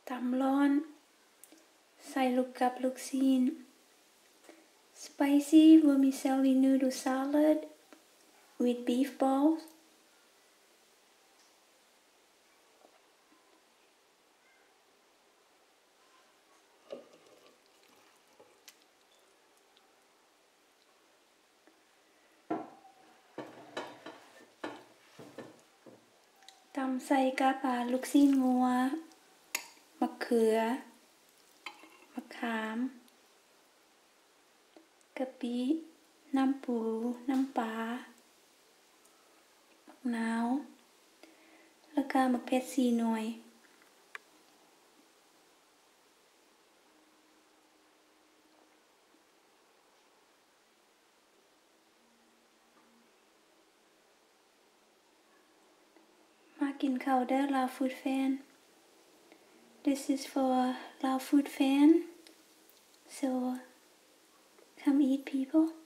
ตำร้อนใส่ลูกกับลูกชิ้น Spicy vermicelli noodle salad with beef balls.ตำใส่กับลูกชิ้นงัวมะเขือมะขามกะปิน้ำปูน้ำปลามะนาวแล้วก็มะเขือ4 หน่วยมากินข้าวเด้อ Lao food fan. This is for Lao food fan. So come eat, people.